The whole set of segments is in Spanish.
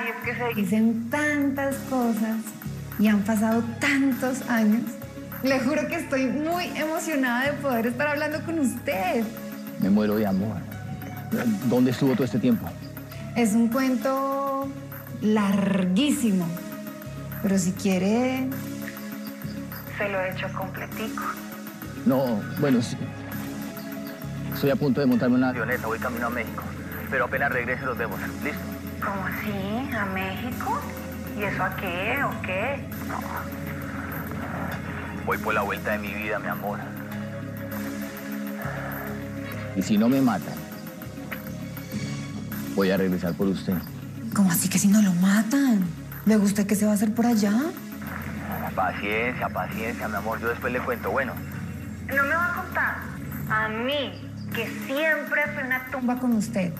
es que se dicen tantas cosas y han pasado tantos años. Le juro que estoy muy emocionada de poder estar hablando con usted. Me muero de amor. ¿Dónde estuvo todo este tiempo? Es un cuento larguísimo, pero si quiere, se lo he hecho completico. No, bueno, sí. Estoy a punto de montarme una avioneta, voy camino a México. Pero apenas regrese los vemos, ¿listo? ¿Cómo así? ¿A México? ¿Y eso a qué o qué? No. Voy por la vuelta de mi vida, mi amor. Y si no me matan, voy a regresar por usted. ¿Cómo así que si no lo matan? ¿Le gusta que se va a hacer por allá? Paciencia, paciencia, mi amor. Yo después le cuento, bueno. No me va a contar. A mí, que siempre fui una tumba con usted.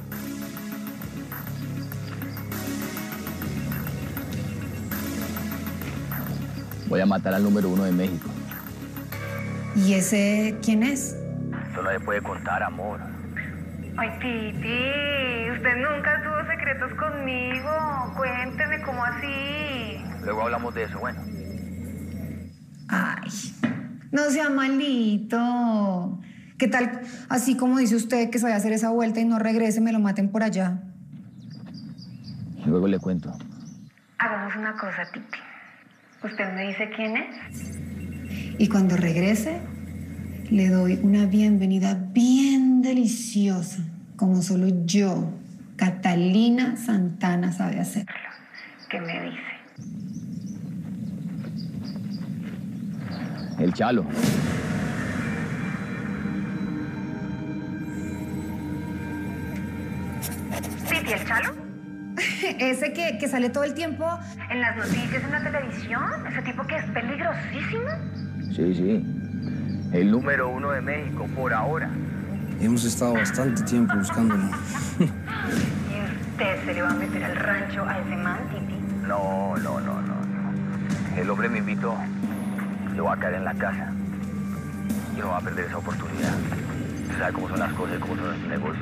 Voy a matar al número 1 de México. ¿Y ese quién es? Esto no le puede contar, amor. Ay, Titi, usted nunca tuvo secretos conmigo. Cuénteme, ¿cómo así? Luego hablamos de eso, bueno. Ay, no sea malito. ¿Qué tal, así como dice usted, que se vaya a hacer esa vuelta y no regrese, me lo maten por allá? Luego le cuento. Hagamos una cosa, Titi. Usted me dice quién es. Y cuando regrese, le doy una bienvenida bien deliciosa, como solo yo, Catalina Santana, sabe hacerlo. ¿Qué me dice? El Chalo. ¿Titi, el Chalo? Ese que sale todo el tiempo en las noticias, en la televisión. Ese tipo que es peligrosísimo. Sí, sí. El número 1 de México, por ahora. Hemos estado bastante tiempo buscándolo. ¿Y usted se le va a meter al rancho a ese man, Titi? No. El hombre me invitó. Yo voy a caer en la casa. Y no va a perder esa oportunidad. Usted sabe cómo son las cosas y cómo son los negocios.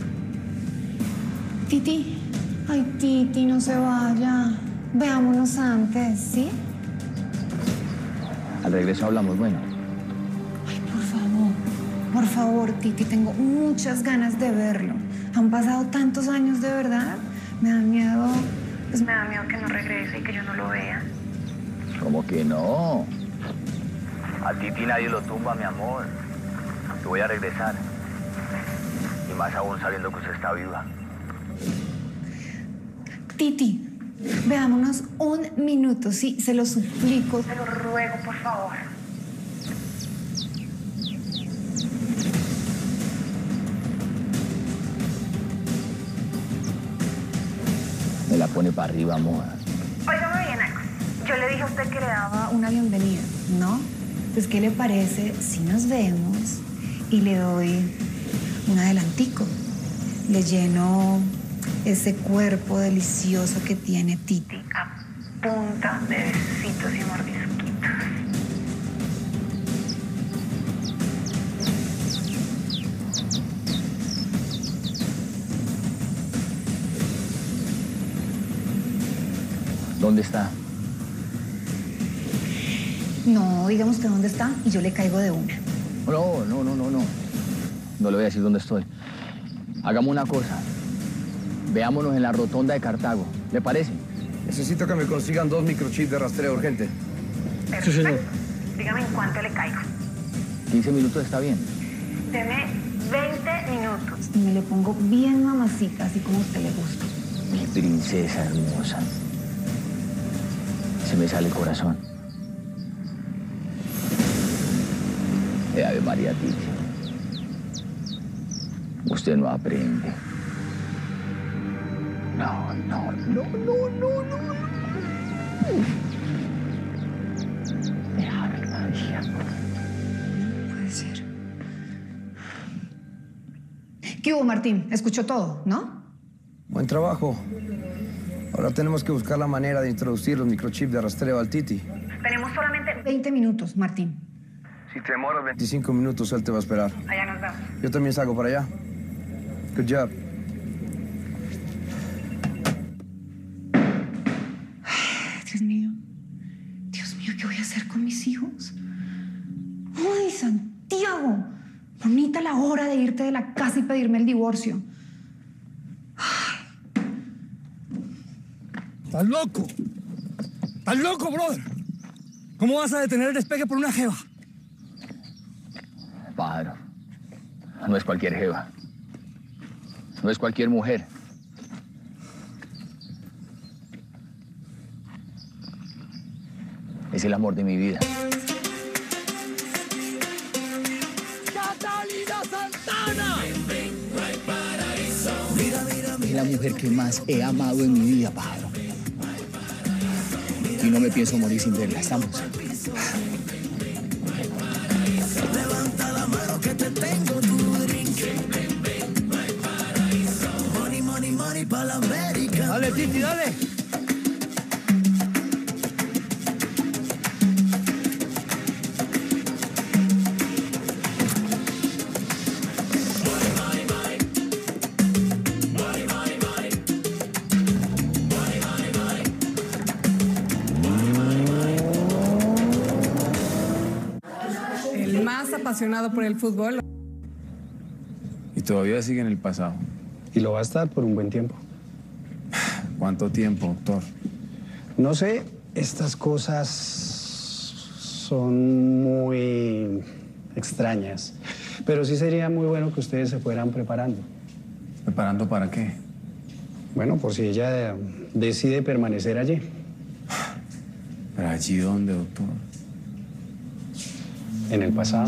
Titi, ay, Titi, no se vaya. Veámonos antes, ¿sí? Al regreso hablamos, bueno. Ay, por favor, Titi, tengo muchas ganas de verlo. Han pasado tantos años, de verdad. Me da miedo, pues me da miedo que no regrese y que yo no lo vea. ¿Cómo que no? A Titi nadie lo tumba, mi amor. Yo voy a regresar. Y más aún sabiendo que usted está viva. Titi, veámonos un minuto, sí, se lo suplico. Se lo ruego, por favor. Me la pone para arriba, amor. Óigame bien algo. Yo le dije a usted que le daba una bienvenida, ¿no? Pues, ¿qué le parece si nos vemos y le doy un adelantico? Le lleno ese cuerpo delicioso que tiene Titi a punta de besitos y mordisquitos. ¿Dónde está? No, diga usted dónde está y yo le caigo de una. No. No le voy a decir dónde estoy. Hagamos una cosa. Veámonos en la rotonda de Cartago. ¿Le parece? Necesito que me consigan 2 microchips de rastreo urgente. Perfecto. Sí, señor. Dígame en cuánto le caigo. 15 minutos está bien. Deme 20 minutos. Y me le pongo bien mamacita, así como a usted le gusta. Mi princesa hermosa. Se me sale el corazón. Ave María, Titi. Usted no aprende. No. Ave María. No puede ser. ¿Qué hubo, Martín? Escuchó todo, ¿no? Buen trabajo. Ahora tenemos que buscar la manera de introducir los microchips de rastreo al Titi. Tenemos solamente 20 minutos, Martín. Si te demoras 25 minutos, él te va a esperar. Allá nos vemos. Yo también salgo para allá. Good job. Dios mío, ¿qué voy a hacer con mis hijos? ¡Ay, Santiago! Bonita la hora de irte de la casa y pedirme el divorcio. ¡Estás loco! ¡Estás loco, brother! ¿Cómo vas a detener el despegue por una jeva? Pájaro, no es cualquier jeva. No es cualquier mujer. Es el amor de mi vida. ¡Catalina Santana! Es la mujer que más he amado en mi vida, pájaro. Y no me pienso morir sin verla, ¿estamos? Levanta la mano que te tengo tu drink. Money, money, money pa' la América. Dale, Titi, dale. El más apasionado por el fútbol. Y todavía sigue en el pasado. Y lo va a estar por un buen tiempo. ¿Cuánto tiempo, doctor? No sé, estas cosas son muy extrañas. Pero sí sería muy bueno que ustedes se fueran preparando. ¿Preparando para qué? Bueno, por si ella decide permanecer allí. ¿Pero allí dónde, doctor? En el pasado.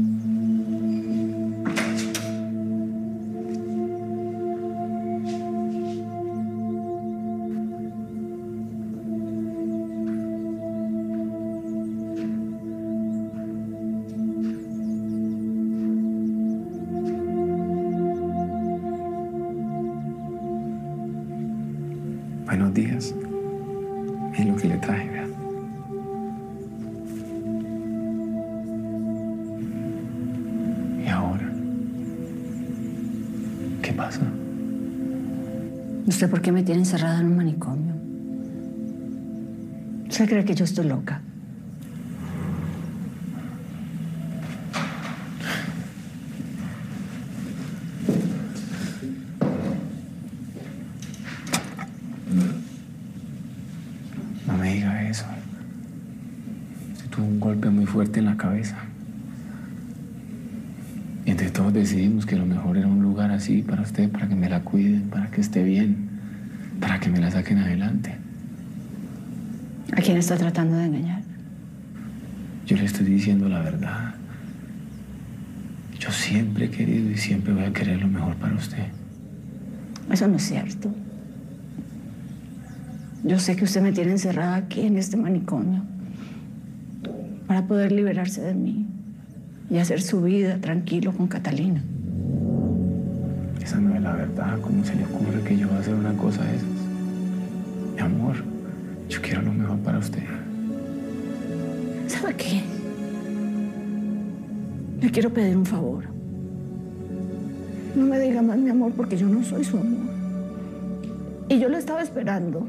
Buenos días. Es lo que le traje, vea. ¿Y ahora? ¿Qué pasa? ¿Usted por qué me tiene encerrada en un manicomio? ¿Usted cree que yo estoy loca? No me diga eso. Usted tuvo un golpe muy fuerte en la cabeza. Y entre todos decidimos que lo mejor era un lugar así para usted, para que me la cuiden, para que esté bien, para que me la saquen adelante. ¿A quién está tratando de engañar? Yo le estoy diciendo la verdad. Yo siempre he querido y siempre voy a querer lo mejor para usted. Eso no es cierto. Yo sé que usted me tiene encerrada aquí en este manicomio para poder liberarse de mí y hacer su vida tranquilo con Catalina. Esa no es la verdad. ¿Cómo se le ocurre que yo voy a hacer una cosa de esas? Mi amor, yo quiero lo mejor para usted. ¿Sabe qué? Le quiero pedir un favor. No me diga más mi amor porque yo no soy su amor. Y yo lo estaba esperando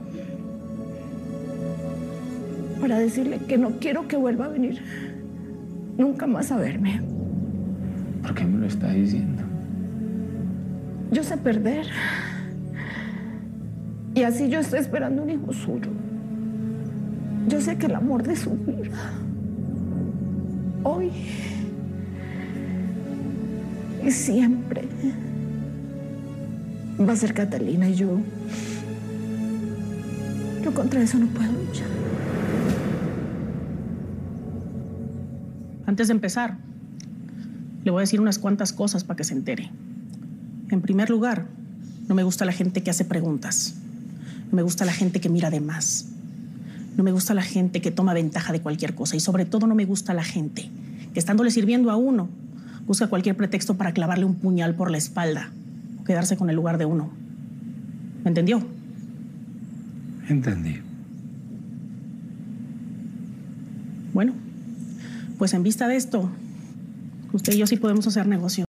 para decirle que no quiero que vuelva a venir nunca más a verme. ¿Por qué me lo está diciendo? Yo sé perder. Y así yo estoy esperando un hijo suyo. Yo sé que el amor de su vida, hoy y siempre, va a ser Catalina y yo contra eso no puedo luchar. Antes de empezar, le voy a decir unas cuantas cosas para que se entere. En primer lugar, no me gusta la gente que hace preguntas. No me gusta la gente que mira de más. No me gusta la gente que toma ventaja de cualquier cosa. Y sobre todo no me gusta la gente que, estándole sirviendo a uno, busca cualquier pretexto para clavarle un puñal por la espalda o quedarse con el lugar de uno. ¿Me entendió? Entendí. Bueno, pues en vista de esto, usted y yo sí podemos hacer negocio.